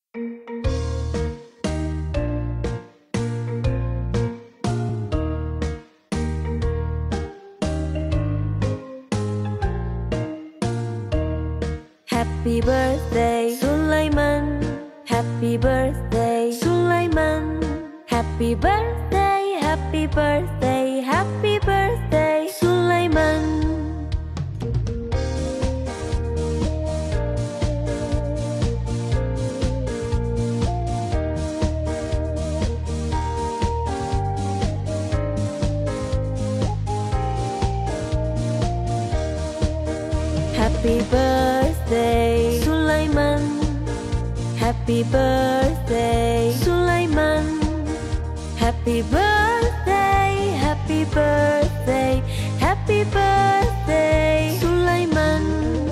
Happy birthday Sulaiman, happy birthday Sulaiman, happy birthday, happy birthday, happy birthday Sulaiman. Happy birthday Sulaiman, happy birthday Sulaiman, happy birthday, happy birthday, happy birthday Sulaiman.